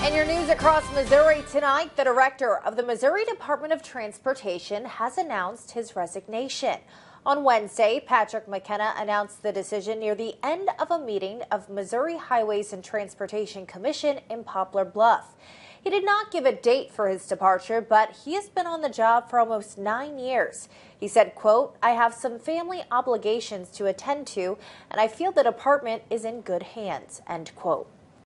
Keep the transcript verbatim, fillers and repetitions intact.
In your news across Missouri tonight, the director of the Missouri Department of Transportation has announced his resignation. On Wednesday, Patrick McKenna announced the decision near the end of a meeting of Missouri Highways and Transportation Commission in Poplar Bluff. He did not give a date for his departure, but he has been on the job for almost nine years. He said, quote, "I have some family obligations to attend to, and I feel the department is in good hands," end quote.